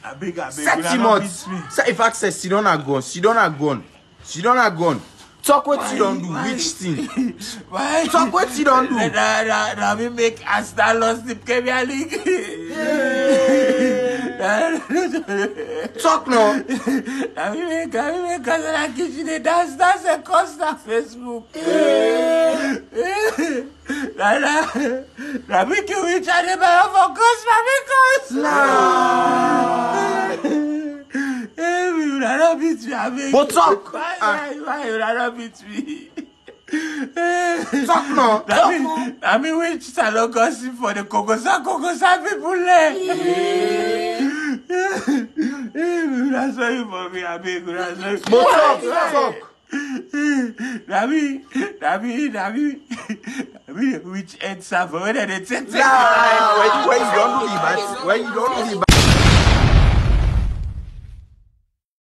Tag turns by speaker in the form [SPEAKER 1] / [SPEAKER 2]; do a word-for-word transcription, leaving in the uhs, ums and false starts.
[SPEAKER 1] I beg, I beg.
[SPEAKER 2] Set him out. Say if access, she don't have gone. She don't have gone. She don't have gone. Talk what you don't do. Why? Which thing?
[SPEAKER 1] Why?
[SPEAKER 2] Talk what you don't do.
[SPEAKER 1] Now we make Asta lost the Premier League.
[SPEAKER 2] Talk now.
[SPEAKER 1] Now we make, now we make Asta kitchen dance, dance and Costa Facebook. Now, now, now we can reach out the bar for Costa because. Hey, you not beat me, I mean.
[SPEAKER 2] But talk.
[SPEAKER 1] Why, why, why you not beat me?
[SPEAKER 2] Talk now.
[SPEAKER 1] I mean, I mean, which salon gossip for the Kokosa, Kokosa people there. That's why you for me, I mean, that's why.
[SPEAKER 2] But talk, talk.
[SPEAKER 1] Nabi, Nabi, Nabi, Nabi, which ends up when they take.
[SPEAKER 2] Nah, when you don't do the bad, when you don't do the